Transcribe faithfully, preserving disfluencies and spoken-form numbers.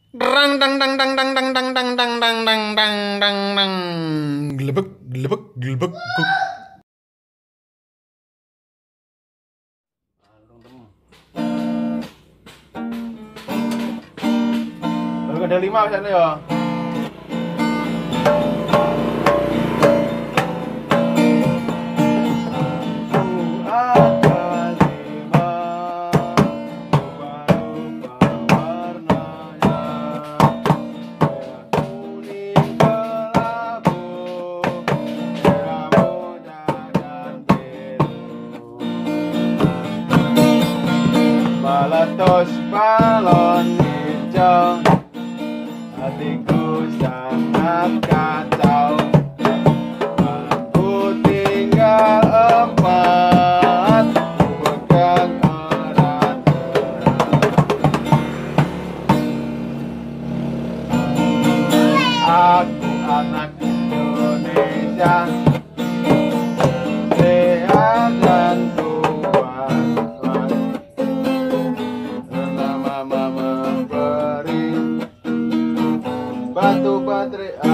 Dang dang dang dang dang dang dang dang dang dang dang dang dang dang. Glebek glebek glebek guk. Baru ada lima sana ya. Meletus balon hijau, hatiku sangat kacau. Aku tinggal empat, pegang erat-erat. Aku anak Indonesia, sehat dan kuat. Batu baterai